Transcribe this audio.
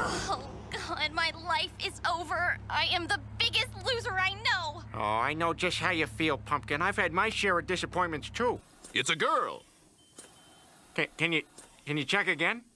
Oh, God, my life is over. I am the biggest loser I know. Oh, I know just how you feel, Pumpkin. I've had my share of disappointments, too. It's a girl. Can you check again?